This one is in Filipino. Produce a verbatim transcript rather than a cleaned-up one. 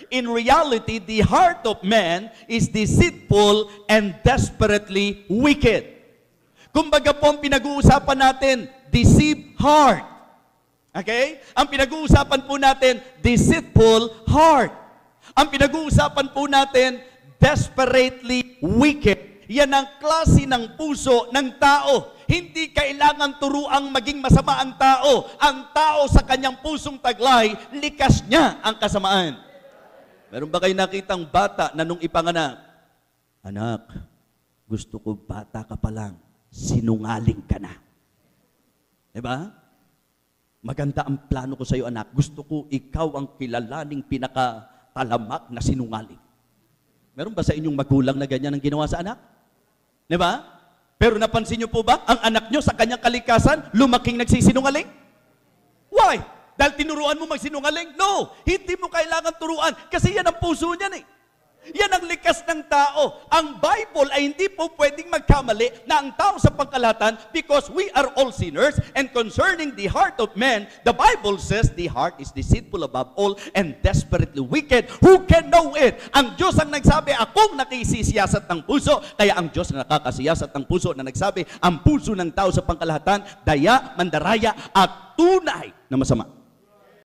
in reality, the heart of man is deceitful and desperately wicked. Kumbaga po ang pinag-uusapan natin, deceived heart. Okay? Ang pinag-uusapan po natin, deceitful heart. Ang pinag-uusapan po natin, desperately wicked. Yan ang klase ng puso ng tao. Hindi kailangan turuang maging masama ang tao. Ang tao sa kanyang pusong taglay, likas niya ang kasamaan. Meron ba kayo nakitang bata na nung ipanganak? Anak, gusto ko bata ka pa lang, sinungaling ka na. Diba? Maganda ang plano ko sa iyo, anak. Gusto ko ikaw ang kilalaning pinakatalamak na sinungaling. Meron ba sa inyong magulang na ganyan ang ginawa sa anak? Diba? Pero napansin niyo po ba, ang anak niyo sa kanyang kalikasan, lumaking nagsisinungaling? Why? Dahil tinuruan mo magsinungaling? No! Hindi mo kailangan turuan kasi yan ang puso niyan eh. Yan ang likas ng tao. Ang Bible ay hindi po pwedeng magkamali na ang tao sa pangkalahatan because we are all sinners, and concerning the heart of man, the Bible says the heart is deceitful above all and desperately wicked. Who can know it? Ang Diyos ang nagsabi, akong nakisisiyasat ng puso. Kaya ang Diyos na nakakasiyasat ng puso na nagsabi, ang puso ng tao sa pangkalahatan, daya, mandaraya at tunay na masama.